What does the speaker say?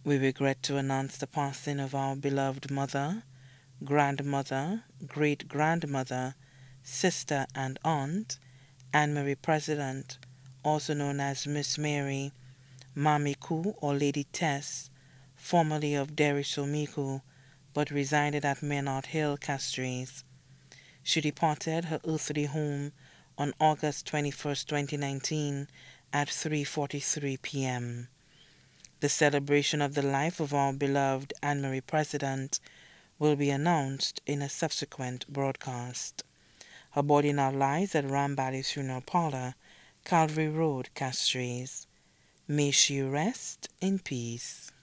We regret to announce the passing of our beloved mother, grandmother, great-grandmother, sister, and aunt, Anne Marie President, also known as Miss Mary Mamiku or Lady Tess, formerly of Derry-Shomiku, but resided at Menard Hill, Castries. She departed her earthly home on August 21st, 2019 at 3:43 p.m. The celebration of the life of our beloved Anne Marie President will be announced in a subsequent broadcast. Her body now lies at Rambally's Funeral Parlor, Calvary Road, Castries. May she rest in peace.